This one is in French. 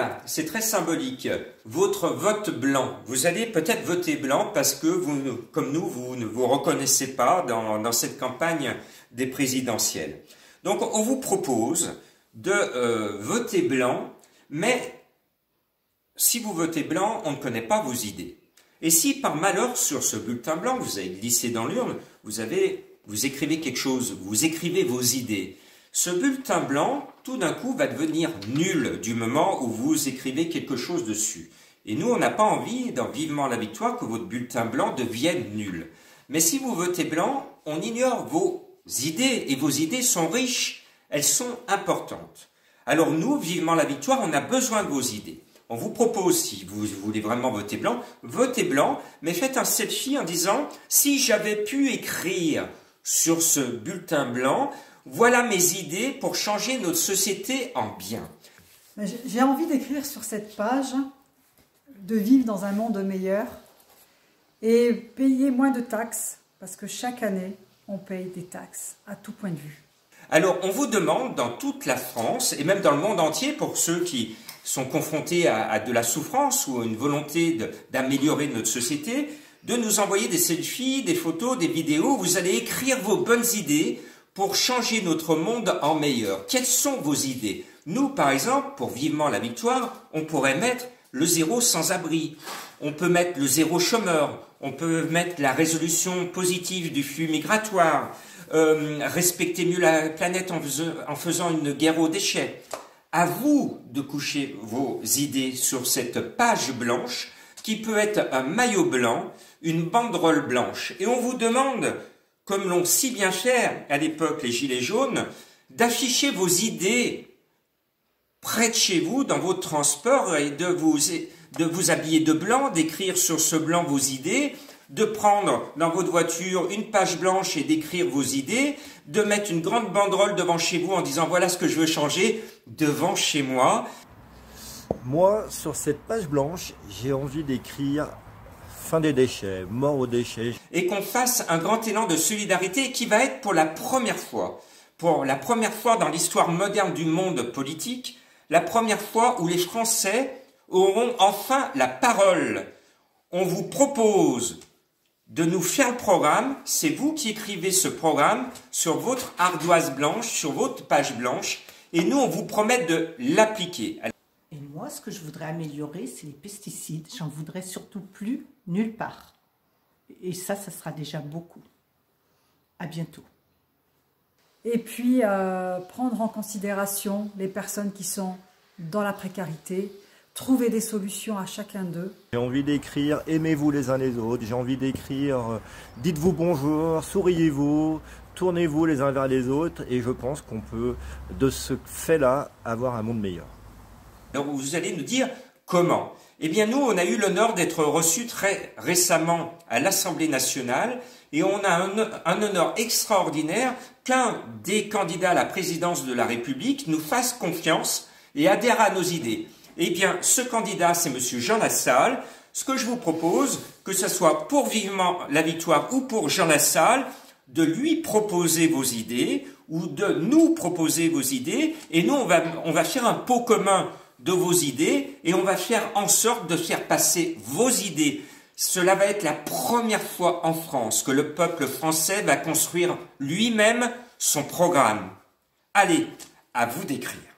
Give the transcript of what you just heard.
Voilà, c'est très symbolique. Votre vote blanc. Vous allez peut-être voter blanc parce que vous, comme nous, vous ne vous reconnaissez pas dans cette campagne des présidentielles. Donc, on vous propose de voter blanc, mais si vous votez blanc, on ne connaît pas vos idées. Et si par malheur, sur ce bulletin blanc, vous avez glissé dans l'urne, vous écrivez quelque chose, vous écrivez vos idées. Ce bulletin blanc, tout d'un coup, va devenir nul du moment où vous écrivez quelque chose dessus. Et nous, on n'a pas envie, dans Vivement la victoire, que votre bulletin blanc devienne nul. Mais si vous votez blanc, on ignore vos idées, et vos idées sont riches, elles sont importantes. Alors nous, Vivement la victoire, on a besoin de vos idées. On vous propose, si vous voulez vraiment voter blanc, votez blanc, mais faites un selfie en disant « Si j'avais pu écrire sur ce bulletin blanc, voilà mes idées pour changer notre société en bien. » J'ai envie d'écrire sur cette page de vivre dans un monde meilleur et payer moins de taxes, parce que chaque année, on paye des taxes à tout point de vue. Alors, on vous demande dans toute la France, et même dans le monde entier, pour ceux qui sont confrontés à de la souffrance ou à une volonté d'améliorer notre société, de nous envoyer des selfies, des photos, des vidéos. Vous allez écrire vos bonnes idées pour changer notre monde en meilleur. Quelles sont vos idées? Nous, par exemple, pour Vivement la victoire, on pourrait mettre le zéro sans-abri. On peut mettre le zéro chômeur. On peut mettre la résolution positive du flux migratoire. Respecter mieux la planète en faisant une guerre aux déchets. À vous de coucher vos idées sur cette page blanche qui peut être un maillot blanc, une banderole blanche. Et on vous demande, comme l'ont si bien fait à l'époque les Gilets jaunes, d'afficher vos idées près de chez vous, dans vos transports, et de vous habiller de blanc, d'écrire sur ce blanc vos idées, de prendre dans votre voiture une page blanche et d'écrire vos idées, de mettre une grande banderole devant chez vous en disant « Voilà ce que je veux changer devant chez moi ». Moi, sur cette page blanche, j'ai envie d'écrire « Fin des déchets, mort aux déchets ». Et qu'on fasse un grand élan de solidarité qui va être pour la première fois dans l'histoire moderne du monde politique, la première fois où les Français auront enfin la parole. On vous propose de nous faire le programme, c'est vous qui écrivez ce programme sur votre ardoise blanche, sur votre page blanche, et nous on vous promet de l'appliquer. Et moi, ce que je voudrais améliorer, c'est les pesticides. J'en voudrais surtout plus nulle part. Et ça sera déjà beaucoup. À bientôt. Et puis, prendre en considération les personnes qui sont dans la précarité, trouver des solutions à chacun d'eux. J'ai envie d'écrire « Aimez-vous les uns les autres », j'ai envie d'écrire « Dites-vous bonjour, souriez-vous, tournez-vous les uns vers les autres » et je pense qu'on peut, de ce fait-là, avoir un monde meilleur. Donc vous allez nous dire comment? Eh bien nous, on a eu l'honneur d'être reçus très récemment à l'Assemblée nationale et on a un honneur extraordinaire qu'un des candidats à la présidence de la République nous fasse confiance et adhère à nos idées. Eh bien, ce candidat, c'est Monsieur Jean Lassalle. Ce que je vous propose, que ce soit pour Vivement la victoire ou pour Jean Lassalle, de lui proposer vos idées ou de nous proposer vos idées. Et nous, on va faire un pot commun de vos idées et on va faire en sorte de faire passer vos idées. Cela va être la première fois en France que le peuple français va construire lui-même son programme. Allez, à vous d'écrire.